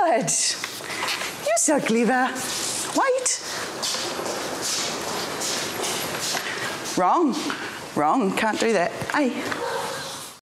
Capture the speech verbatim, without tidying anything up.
Good. You're so clever. Wait. Wrong. Wrong. Can't do that. Hey.